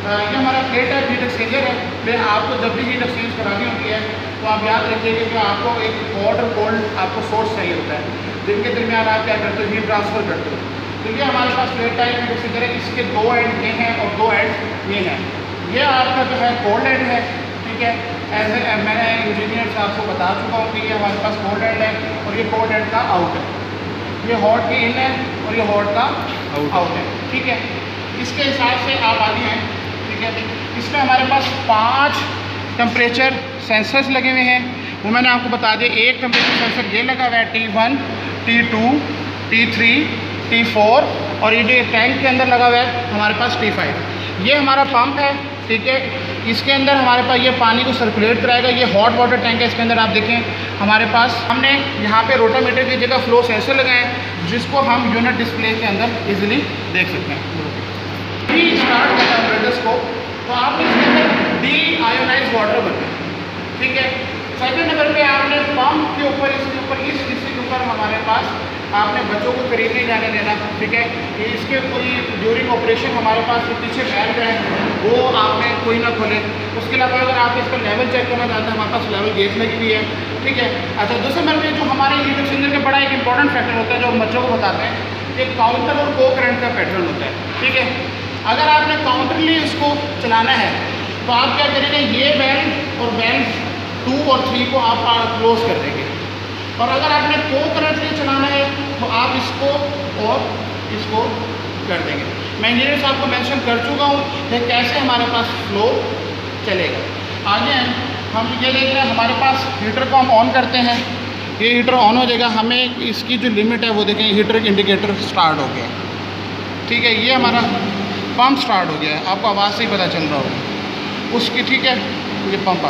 ये हमारा plate type heat exchanger है। मैं आपको जब भी हीट एक्सचेंज करानी होती है तो आप याद रखिएगा कि आपको एक हॉट और कोल्ड आपको सोर्स चाहिए होता है, जिनके दरमियान आप क्या करते हो, हीट ट्रांसफ़र करते हो। तो ये हमारे पास प्लेट टाइप हीट एक्सचेंजर है। इसके दो एंड ये हैं और दो एंड ये हैं। ये आपका जो है कोल्ड एंड है, ठीक है। मैंने इंजीनियर से आपको बता चुका हूँ कि ये हमारे पास कोल्ड एंड है और ये कोल्ड एंड का आउट है। ये हॉट की इन है और ये हॉट का आउट है, ठीक है। इसके हिसाब से आप आगे हैं, ठीक है। इसमें हमारे पास 5 टेम्परेचर सेंसर्स लगे हुए हैं, वो मैंने आपको बता दिया। एक टेम्परेचर सेंसर ये लगा हुआ है T1, T2, T3, T4 और ये जो टैंक के अंदर लगा हुआ है हमारे पास T5। ये हमारा पंप है, ठीक है। इसके अंदर हमारे पास ये पानी को सर्कुलेट कराएगा। ये हॉट वाटर टैंक है। इसके अंदर आप देखें हमारे पास हमने यहाँ पे रोटामीटर की जगह फ्लो सेंसर लगाए हैं, जिसको हम यूनिट डिस्प्ले के अंदर इजीली देख सकते हैं। भी स्टार्ट करना है ब्रेडर्स को, तो आपने इसके अंदर डी आयोनाइज वाटर बनना है, ठीक है। सेकंड नंबर पे आपने पंप के ऊपर, इसके ऊपर, इस हिस्से के ऊपर हमारे पास आपने बच्चों को करीब नहीं जाने देना, ठीक है। कि इसके कोई ड्यूरिंग ऑपरेशन हमारे पास जो पीछे बैग है वो आपने कोई ना खोले। उसके अलावा अगर आप इसका लेवल चेक करना चाहते हैं, हमारे पास लेवल गेज लगी हुई है, ठीक है। अच्छा, दूसरे नंबर पे जो हमारे हीट एक्सचेंजर का बड़ा एक इंपॉर्टेंट फैक्टर होता है जो बच्चों को बताते हैं कि काउंटर और को करंट का पैटर्न होता है, ठीक है। अगर आपने काउंटरली इसको चलाना है तो आप क्या करेंगे, ये वेल्व और वेल्व 2 और 3 को आप क्लोज कर देंगे। और अगर आपने को करंटली चलाना है तो आप इसको और इसको कर देंगे। मैं इंजीनियर साहब को मेंशन कर चुका हूँ कि कैसे हमारे पास फ्लो चलेगा। आगे हम ये देख रहे हैं, हमारे पास हीटर को हम ऑन करते हैं, ये हीटर ऑन हो जाएगा। हमें इसकी जो लिमिट है वो देखें, हीटर इंडिकेटर स्टार्ट हो गया, ठीक है। ये हमारा पंप स्टार्ट हो गया है, आपको आवाज़ से ही पता चल रहा होगा उसकी, ठीक है। ये पंप आ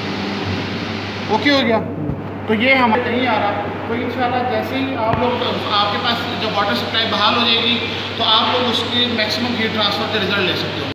गया, ओके हो गया। तो ये हमारे नहीं आ रहा, तो इंशाल्लाह जैसे ही आप लोग, आपके पास जब वाटर सप्लाई बहाल हो जाएगी तो आप लोग उसकी मैक्सिमम हीट ट्रांसफ़र का रिजल्ट ले सकते हो।